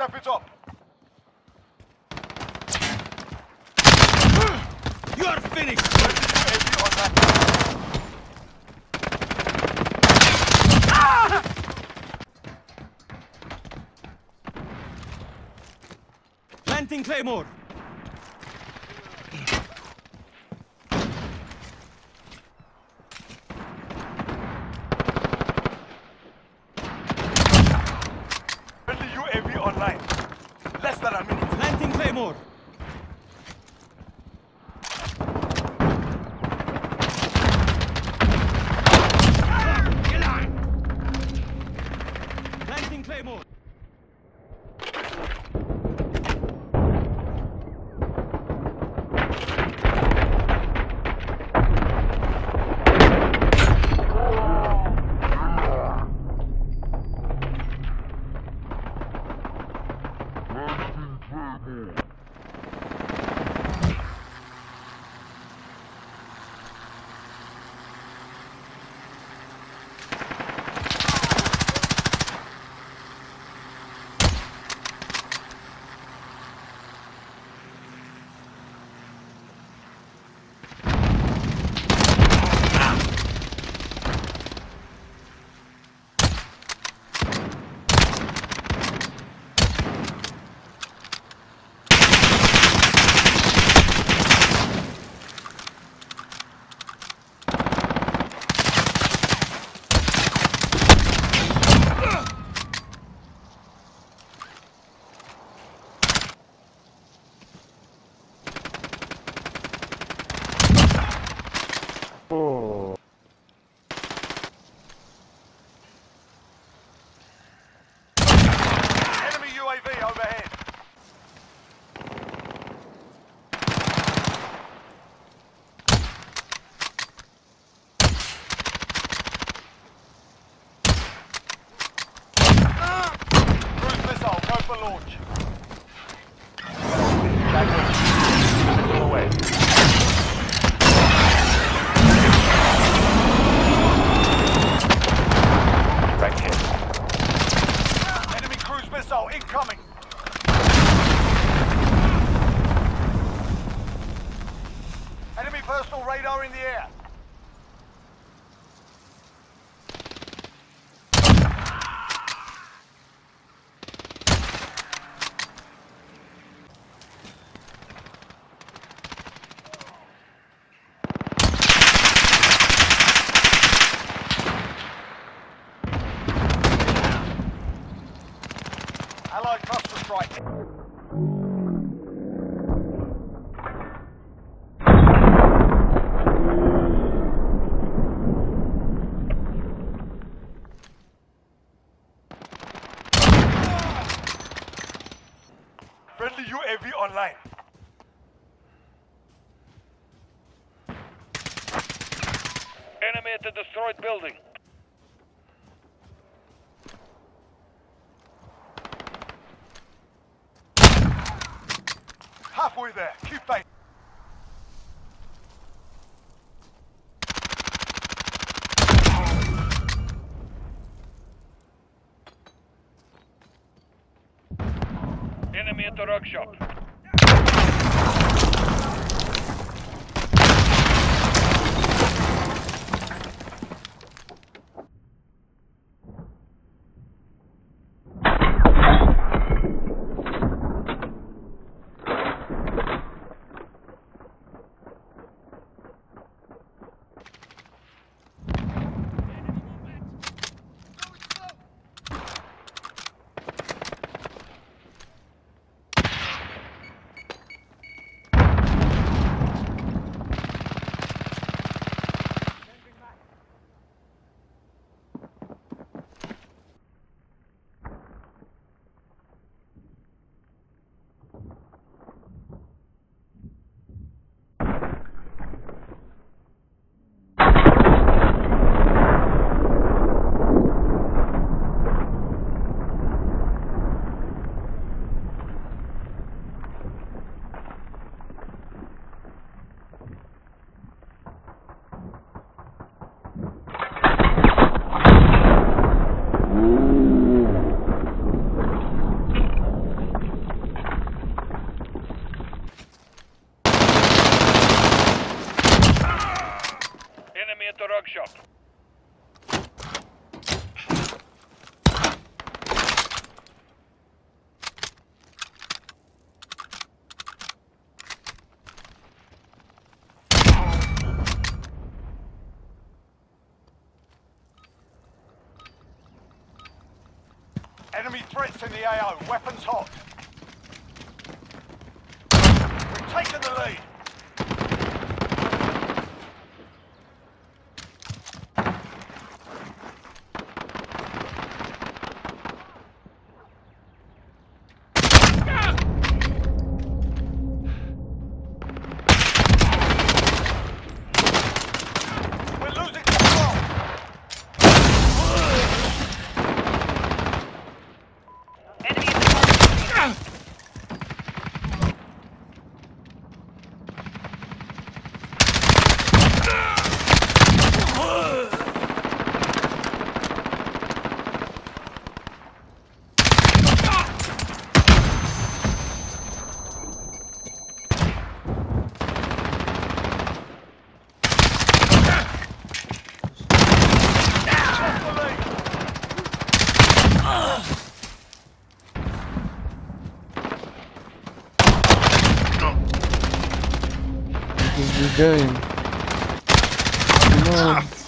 Step it up. You are finished! UAV on that. Planting Claymore! Friendly UAV online. Less than a minute. Planting Claymore! Planting Claymore! Enemy UAV overhead. Cruise missile, go for launch. Missile away. Right here. Enemy cruise missile incoming. Enemy personal radar in the air. Allied cluster strike. Friendly UAV online. Enemy at the destroyed building. Halfway there. Keep faith. Enemy at the workshop. Enemy threats in the AO. Weapons hot. We've taken the lead. We're losing control. Enemy in the target. What is he doing? Come on.